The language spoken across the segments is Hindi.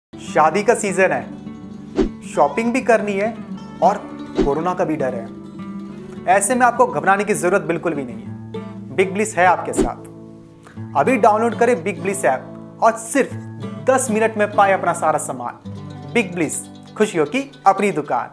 शादी का सीजन है, शॉपिंग भी करनी है और कोरोना का भी डर है। ऐसे में आपको घबराने की जरूरत बिल्कुल भी नहीं है। बिग ब्लिस है आपके साथ। अभी डाउनलोड करें बिग ब्लिस ऐप और सिर्फ 10 मिनट में पाए अपना सारा सामान। बिग ब्लिस, खुशियों की अपनी दुकान।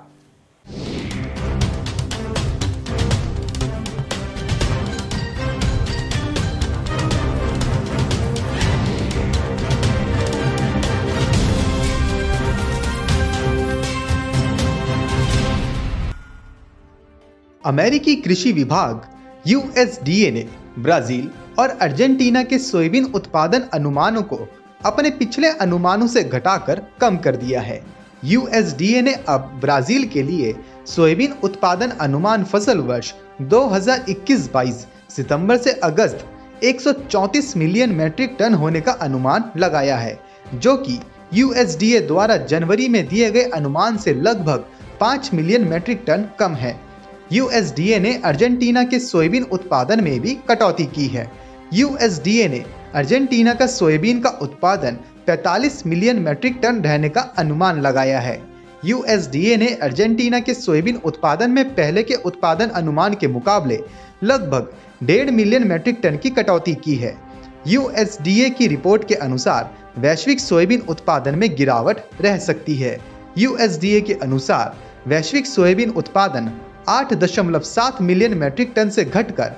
अमेरिकी कृषि विभाग यूएसडीए ने ब्राजील और अर्जेंटीना के सोयाबीन उत्पादन अनुमानों को अपने पिछले अनुमानों से घटाकर कम कर दिया है। यूएसडीए ने अब ब्राजील के लिए सोयाबीन उत्पादन अनुमान फसल वर्ष 2021-22 सितंबर से अगस्त 134 मिलियन मीट्रिक टन होने का अनुमान लगाया है, जो कि यूएसडीए द्वारा जनवरी में दिए गए अनुमान से लगभग 5 मिलियन मीट्रिक टन कम है। यूएसडीए ने अर्जेंटीना के सोयाबीन उत्पादन में भी कटौती की है। यूएसडीए ने अर्जेंटीना का सोयाबीन का उत्पादन 45 मिलियन मीट्रिक टन रहने का अनुमान लगाया है। यूएसडीए ने अर्जेंटीना के सोयाबीन उत्पादन में पहले के उत्पादन अनुमान के मुकाबले लगभग 1.5 मिलियन मीट्रिक टन की कटौती की है। यूएसडीए की रिपोर्ट के अनुसार वैश्विक सोयाबीन उत्पादन में गिरावट रह सकती है। यूएसडीए के अनुसार वैश्विक सोयाबीन उत्पादन 8.7 मिलियन मीट्रिक टन से घटकर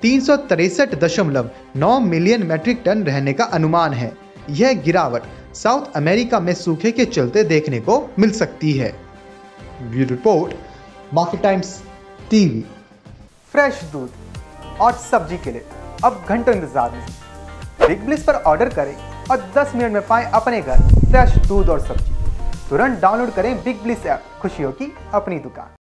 363.9 मिलियन मीट्रिक टन रहने का अनुमान है। यह गिरावट साउथ अमेरिका में सूखे के चलते देखने को मिल सकती है। Bureau report, market times TV. Fresh दूध और सब्जी के लिए अब घंटों इंतजार नहीं। बिग ब्लिस पर ऑर्डर करें और 10 मिनट में पाएं अपने घर फ्रेश दूध और सब्जी। तुरंत डाउनलोड करें बिग ब्लिस ऐप। खुशियों की अपनी दुकान।